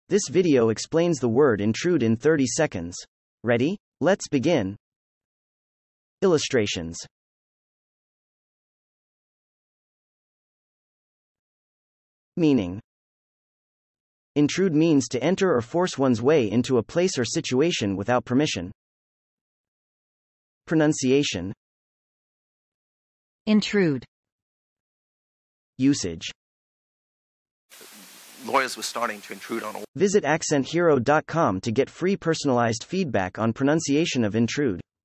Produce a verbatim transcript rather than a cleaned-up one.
This video explains the word intrude in thirty seconds. Ready? Let's begin. Illustrations. Meaning. Intrude means to enter or force one's way into a place or situation without permission. Pronunciation. Intrude. Usage. Lawyers were starting to intrude on all. Visit accent hero dot com to get free personalized feedback on pronunciation of intrude.